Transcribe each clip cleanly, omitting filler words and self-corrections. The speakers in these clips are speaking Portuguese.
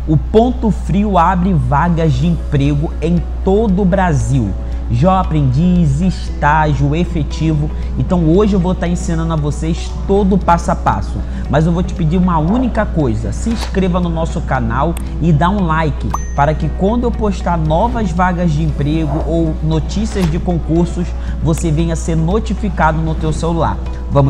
O Ponto Frio abre vagas de emprego em todo o Brasil. Jovem aprendiz, estágio, efetivo. Então hoje eu vou estar ensinando a vocês todo o passo a passo. Mas eu vou te pedir uma única coisa: se inscreva no nosso canal e dá um like, para que quando eu postar novas vagas de emprego ou notícias de concursos, você venha ser notificado no teu celular. Vamos.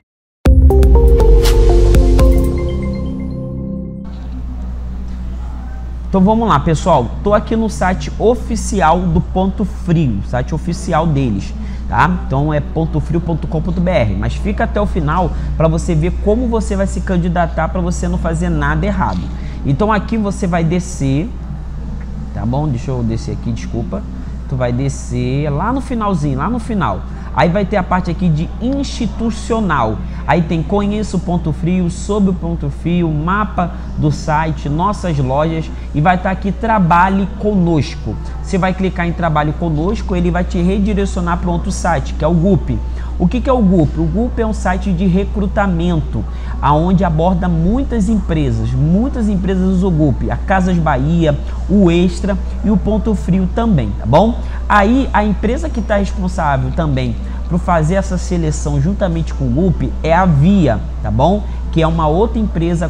Então vamos lá, pessoal. Tô aqui no site oficial do Ponto Frio, site oficial deles, tá? Então é pontofrio.com.br, mas fica até o final para você ver como você vai se candidatar, para você não fazer nada errado. Então aqui você vai descer, tá bom? Deixa eu descer aqui, desculpa. Tu vai descer lá no finalzinho, lá no final. Aí vai ter a parte aqui de institucional. Aí tem conheça o Ponto Frio, sobre o Ponto Frio, mapa do site, nossas lojas, e vai estar aqui trabalhe conosco. Você vai clicar em trabalhe conosco, ele vai te redirecionar para outro site, que é o GUP. O que é o GUP? O GUP é um site de recrutamento, aonde aborda muitas empresas usam o GUP, a Casas Bahia, o Extra e o Ponto Frio também, tá bom? Aí a empresa que está responsável também por fazer essa seleção juntamente com o GUP é a Via, tá bom? Que é uma outra empresa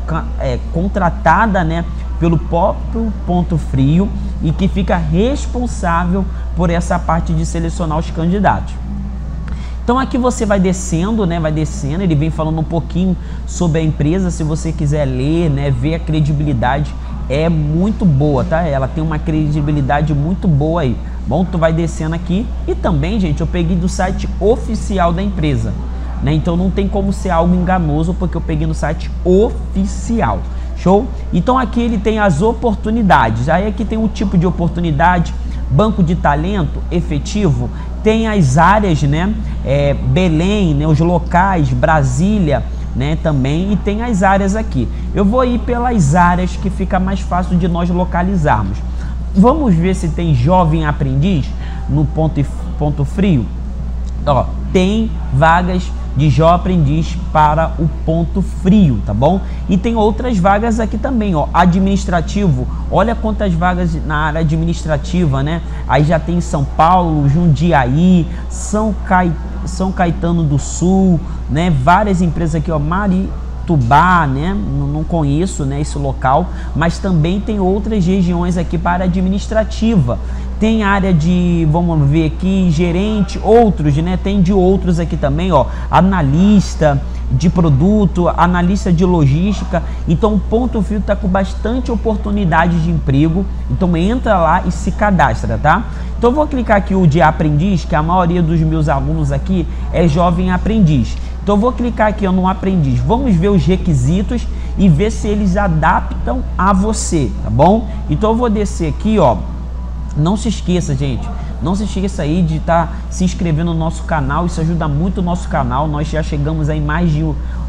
contratada, né, pelo próprio Ponto Frio e que fica responsável por essa parte de selecionar os candidatos. Então aqui você vai descendo, né? Vai descendo, ele vem falando um pouquinho sobre a empresa. Se você quiser ler, né? Ver a credibilidade, é muito boa, tá? Ela tem uma credibilidade muito boa aí. Bom, tu vai descendo aqui e também, gente, eu peguei do site oficial da empresa, né? Então não tem como ser algo enganoso, porque eu peguei no site oficial. Show? Então aqui ele tem as oportunidades. Aí aqui tem o tipo de oportunidade, banco de talento efetivo, tem as áreas, né? Belém, né? Os locais, Brasília, né? Também, e tem as áreas aqui. Eu vou ir pelas áreas que fica mais fácil de nós localizarmos. Vamos ver se tem jovem aprendiz no Ponto Frio. Ó, tem vagas de jovem aprendiz para o Ponto Frio, tá bom? E tem outras vagas aqui também, ó, administrativo. Olha quantas vagas na área administrativa, né? Aí já tem São Paulo, Jundiaí, São Caetano do Sul, né? Várias empresas aqui, ó, Maritubá, né? Não conheço, né, esse local, mas também tem outras regiões aqui para administrativa. Tem área de, vamos ver aqui, gerente, outros, né? Tem de outros aqui também, ó, analista de produto, analista de logística. Então o Ponto Frio está com bastante oportunidade de emprego. Então entra lá e se cadastra, tá? Então eu vou clicar aqui o de aprendiz, que a maioria dos meus alunos aqui é jovem aprendiz. Então eu vou clicar aqui no aprendiz. Vamos ver os requisitos e ver se eles adaptam a você, tá bom? Então eu vou descer aqui, ó. Não se esqueça, gente, não se esqueça aí de estar se inscrevendo no nosso canal. Isso ajuda muito o nosso canal. Nós já chegamos aí mais de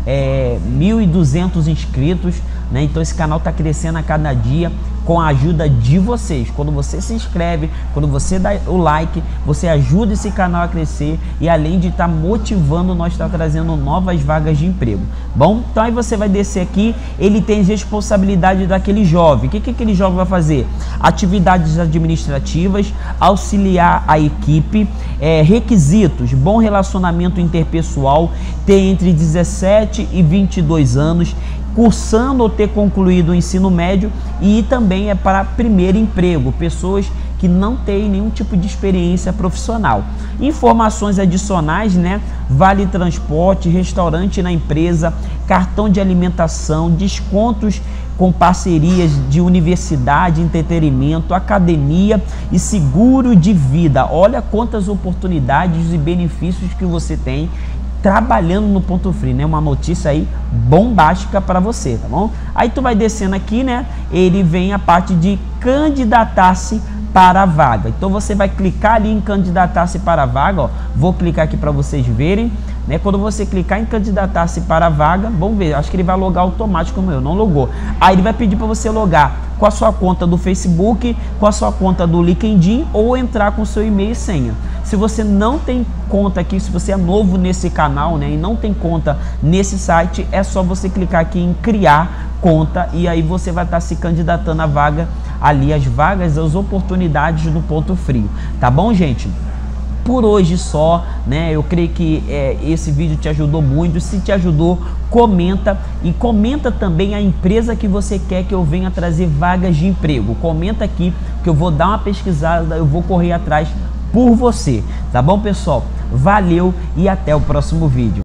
1.200 inscritos, né? Então esse canal está crescendo a cada dia com a ajuda de vocês. Quando você se inscreve, quando você dá o like, você ajuda esse canal a crescer, e além de estar motivando, nós está trazendo novas vagas de emprego. Bom, então aí você vai descer aqui, ele tem responsabilidade daquele jovem. O que aquele jovem vai fazer? Atividades administrativas, auxiliar a equipe, requisitos: bom relacionamento interpessoal, ter entre 17 e 22 anos, cursando ou ter concluído o ensino médio, e também é para primeiro emprego, pessoas que não têm nenhum tipo de experiência profissional. Informações adicionais, né? Vale transporte, restaurante na empresa, cartão de alimentação, descontos com parcerias de universidade, entretenimento, academia e seguro de vida. Olha quantas oportunidades e benefícios que você tem trabalhando no Ponto Frio, né? Uma notícia aí bombástica para você, tá bom? Aí tu vai descendo aqui, né? Ele vem a parte de candidatar-se para a vaga. Então você vai clicar ali em candidatar-se para a vaga, ó. Vou clicar aqui para vocês verem, né? Quando você clicar em candidatar-se para a vaga, vamos ver, acho que ele vai logar automático, como eu não logou. Aí ele vai pedir para você logar com a sua conta do Facebook, com a sua conta do LinkedIn, ou entrar com o seu e-mail e senha. Se você não tem conta aqui, se você é novo nesse canal, né, e não tem conta nesse site, é só você clicar aqui em criar conta e aí você vai estar se candidatando à vaga ali, as vagas, as oportunidades do Ponto Frio, tá bom, gente? Por hoje só, né? Eu creio que esse vídeo te ajudou muito. Se te ajudou, comenta e comenta também a empresa que você quer que eu venha trazer vagas de emprego. Comenta aqui que eu vou dar uma pesquisada, eu vou correr atrás por você, tá bom, pessoal? Valeu e até o próximo vídeo.